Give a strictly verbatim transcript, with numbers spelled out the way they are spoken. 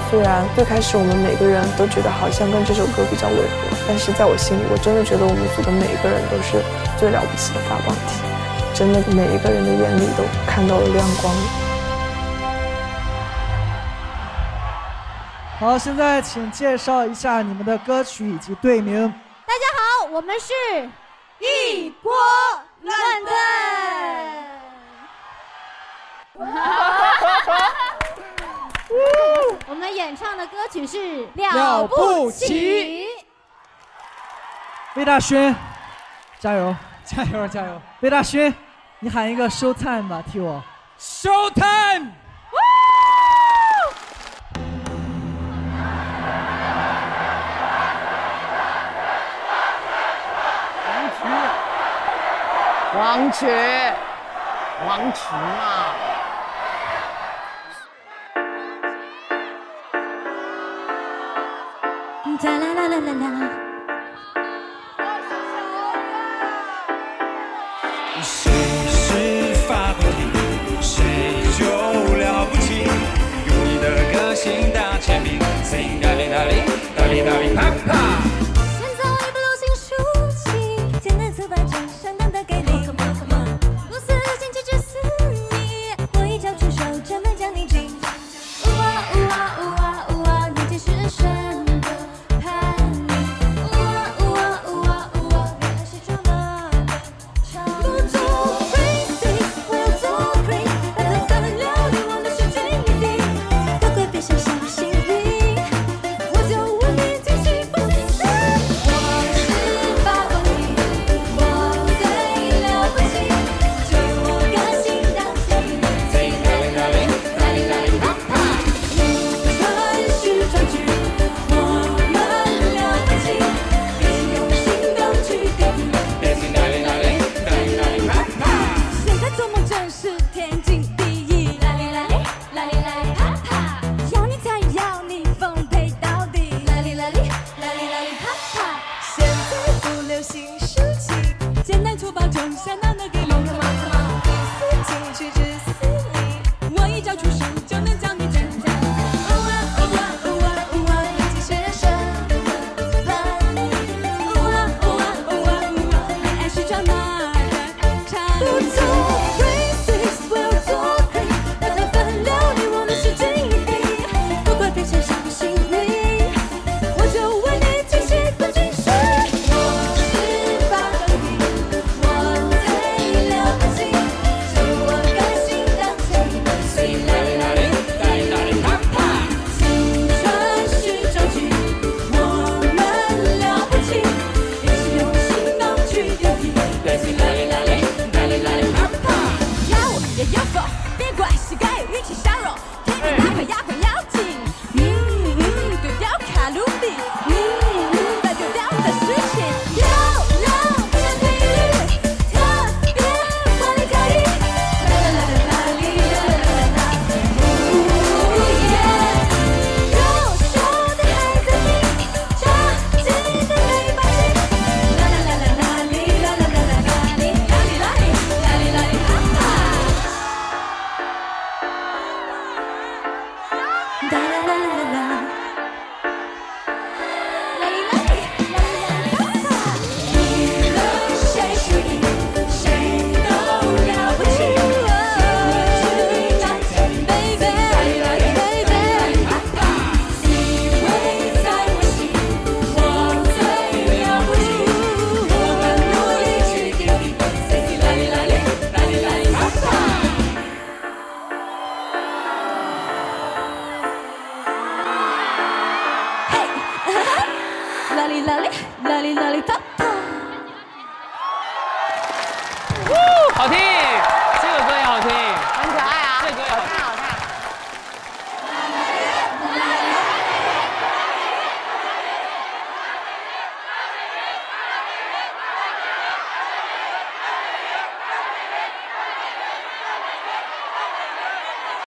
虽然最开始我们每个人都觉得好像跟这首歌比较违和，但是在我心里，我真的觉得我们组的每一个人都是最了不起的发光体，真的每一个人的眼里都看到了亮光。 好，现在请介绍一下你们的歌曲以及队名。 大家好，我们是一锅乱炖。我们演唱的歌曲是《了不起》。 魏大勋，加油，加油，加油！魏大勋，你喊一个 show time 吧，替我。 show time。 王曲，王曲嘛。 啦啦啦啦啦啦。 谁是发光体，谁就了不起。用你的个性打签名 ，Sing 哒哩哒哩哒哩哒哩啪啪。 现在不流行抒情，简单粗暴中相当的给力。不死心只只死你，我一脚出手就能将你擒。呜啊呜啊呜啊呜啊，年纪是神的叛逆。呜啊呜啊呜啊呜啊，原来是装的超级。不做 crazy， 我要做 crazy， 把它分了你我的是最低。都快变成小幸运，我就问你惊喜不惊喜？我是发光体，我最了不起，就我个性当起。 Sing 哒哩哒哩哒哩哒哩啪啪。 传世壮举，我们了不起，一起用行动去抵御。 Sing 哒哩哒哩哒哩哒哩啪啪。 现在做梦真是天经地义。啦哩啦哩啦哩啦哩啪啪，要你才要你奉陪到底。啦哩啦哩啦哩啦哩啪啪，现在不流行抒情，简单粗暴中相当的给力。不死进去只死你，我一脚出手就能将你擒。呜啊呜啊呜啊呜啊，年纪是人生的叛逆。呜啊呜啊呜啊呜啊，恋爱是装哪的差异？不做 crazy， 我要做 crazy， 把它分了你我的是最低。不管变成小幸运，我就为你惊喜不惊喜？我是发光体，我最了不起，就我个性当起。 Sing 哒哩哒哩哒哩哒哩啪啪。 青春是壮举，我们了不起，一起用行动去抵御。 Sing 哒哩哒哩哒哩哒哩啪啪。 要我也要否，别怪膝盖有运气相容，天天打卡压款要紧。嗯嗯，丢掉卡路里，嗯嗯，把丢掉的事情。流浪不能规律，特别华丽可以。啦啦啦啦啦哩啦啦啦啦啦，呜耶！优秀的孩子你，差劲的没放弃。啦啦啦啦啦哩啦啦啦啦啦哩啦哩啦哩啦哩啦哩啪啪。哒啦啦啦啦啦。 啦哩啦哩啦哩啦哩啪啪，无论谁是你，谁都了不起。Baby baby， 你会在我心，我最了不起，我们努力去抵御。啦哩啦哩啦哩啦哩啪啪。 啦哩啦哩啦哩啦哩啪啪。 好听。